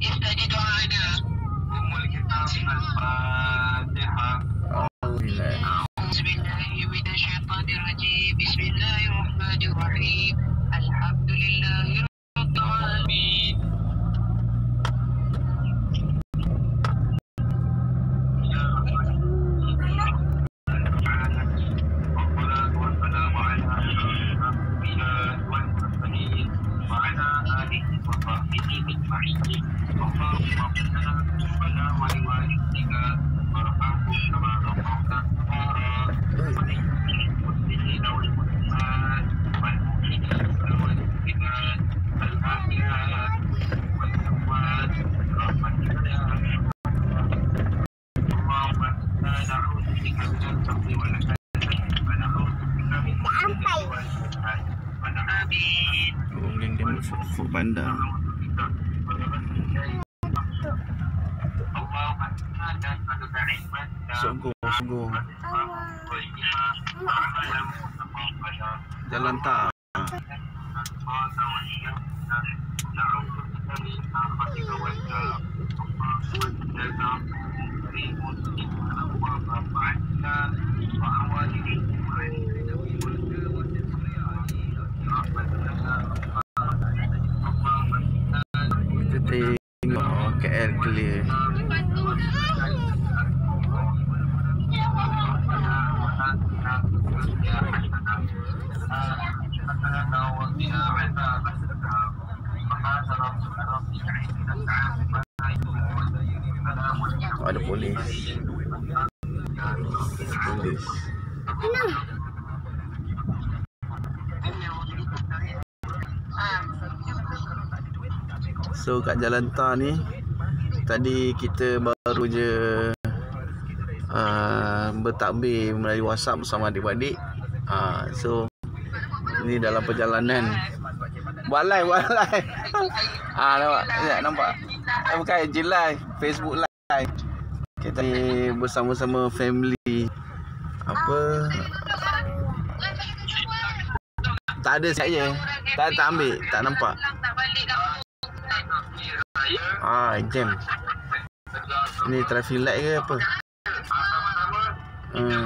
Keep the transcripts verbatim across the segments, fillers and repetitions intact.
استجب دعانا. أم الكتاب الفاتحة. أعوذ بالله من الشيطان الرجيم. بسم الله الرحمن الرحيم. الحمد لله رب العالمين. Boleh dia masuk bandar. Sungguh, sungguh. Jalan tak. Kita tengok K L clear. Oh, ada polis. Polis. So kat Jalan Tar ni tadi kita baru je uh, bertakbir melalui WhatsApp bersama adik-adik. uh, So ni dalam perjalanan. Buat live, buat live. Ah, nampak? Ya, nampak? Eh, bukan I G live, Facebook live. Kita ni bersama-sama family. Apa? Tak ada saya. Tak tak ambil, tak nampak. Ah, jam. Ni traffic light ke apa? Hmm.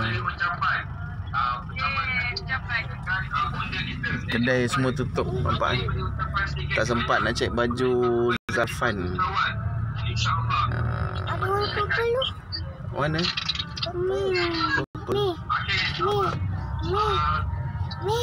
Kedai semua tutup, nampak eh? Tak sempat nak cek baju Zafan. Ada warna purple tu. Mana? Ni. Ni. Ni. Ni.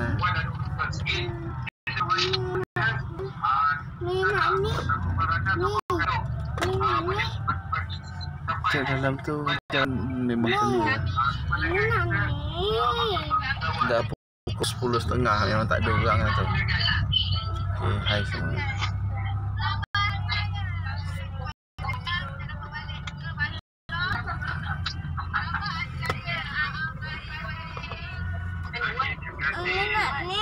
Ni nak ni. Ni. Ni nak ni. Cek dalam tu macam memang penuh. Ni nak ni. Dah pukul sepuluh setengah memang tak ada orang lah tu. Okay, hai semua. Ni nak ni.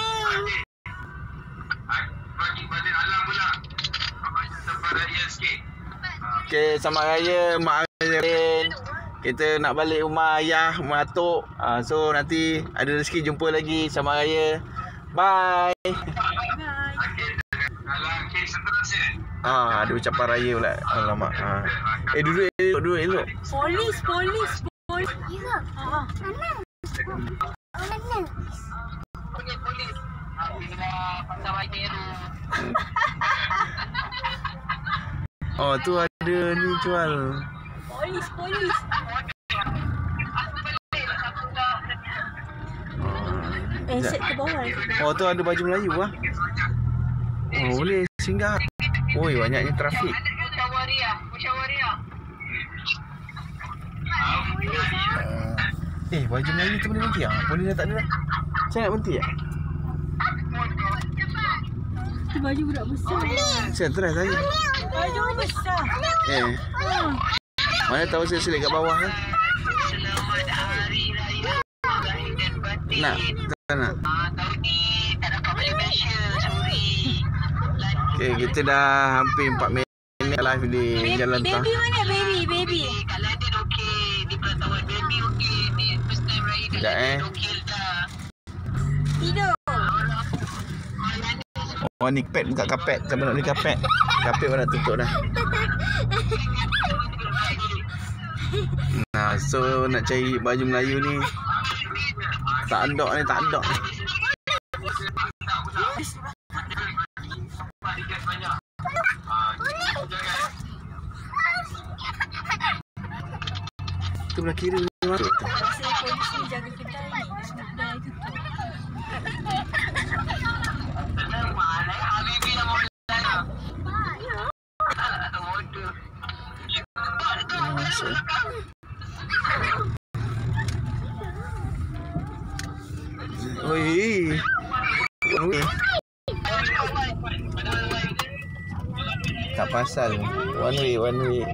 Okay, selamat raya Mak Ayah. Kita nak balik rumah ayah, rumah atuk. uh, So nanti ada rezeki jumpa lagi. Selamat raya. Bye. Ah, ada ucapan raya pula. Alamak. Ah. Eh duduk elok, duduk elok. Polis, polis, polis. Ya. Ha. Mana? Mana? Polis, polis. Bila pasal wajah tu. Oh, tu ada ni jual. Polis, polis. Eh, set ke bawah. Oh, tu ada baju Melayu lah. Oh, boleh singgah. Oi, banyaknya trafik. Musyawariyah, musyawariyah. Uh, eh, baju Melayu tu boleh berhenti ah? Boleh dah tak ada dah. Saya nak berhenti ah? Tu baju budak besar. Saya try tadi. Baju besar. Eh. Mana tahu saya selit kat bawah kan? Selamat Hari Raya Lahir dan Batin. Nak, tak nak. Ah, tahun ni tak dapat balik Malaysia. Sorry. Okay, kita dah hampir empat minit live di Jalan Tar. Baby mana baby? Baby. Kalau ada okey, di perantauan baby okey. Ni first time Raya kalau Sekejap, ada eh. okey dah. Tidur. Oh ni kapet, buka kapet. Siapa nak beli kapet? Kapet pun dah tutup dah. Nah, so nak cari baju Melayu ni tak andok ni, tak andok ni. Tu belah kiri ni masuk tu. Saya polis ni jaga kedai ni. Sebab kedai tutup. Masuk. Oi. Oi. Tak pasal. One way, one way.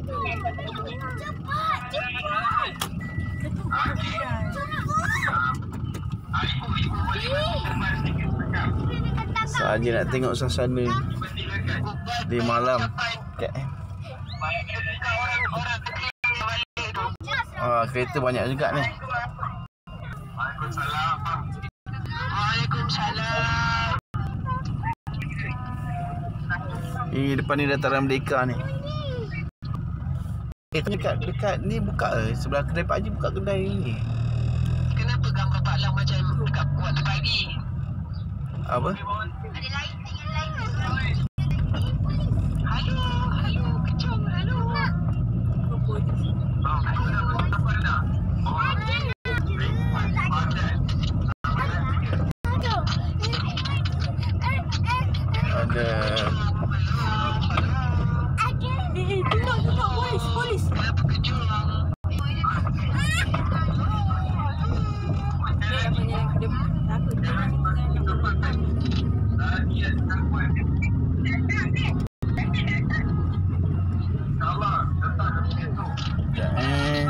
Saja nak tengok suasana di malam K L. Ah, kereta banyak juga ni. Waalaikumsalam. Ini depan ni Dataran Merdeka ni. Eh, dekat dekat ni buka eh. Sebelah kedai Pak Haji buka kedai ni. Kenapa gambar Pak Lang macam dekat waktu pagi? Apa? Ada lain, yang lain. Halo, halo, kecong, halo. Ada. Eh, eh, tengok, tengok. Polis, polis. Kenapa kecong? Dia punya, dia takut dia nak Eh.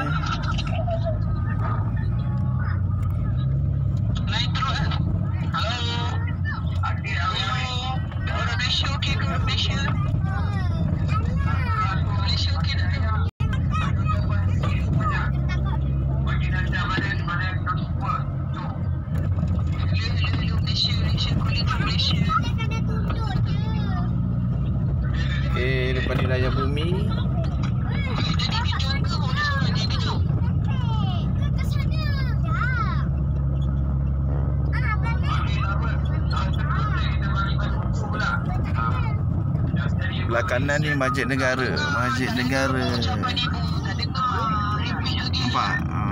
Lain terus eh. Halo. Halo. Orang Malaysia okey ke orang Malaysia? Malaysia okey dah. Bagi nanda badan badan semua. Hello, hello, Malaysia, Malaysia, kulit Malaysia. Eh, depan ni Raya Bumi. Jadi kecong ke orang semua jadi kecong? Belah kanan ni Masjid Negara. Masjid Negara. Ucapan ibu, tak dengar. Repeat lagi. Nampak? Ha.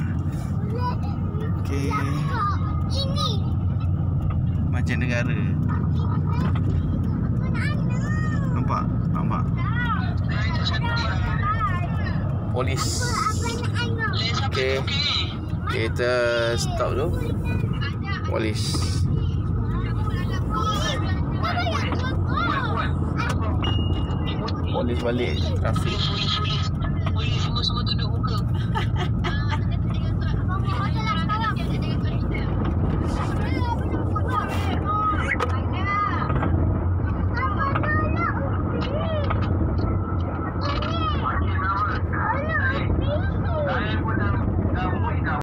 Okey. Ini. Masjid Negara. Nampak? Nampak? Itu cantik. Polis. Lain siapa Okey. okey. Kita stop dulu. Polis. Polis balik trafik. Polis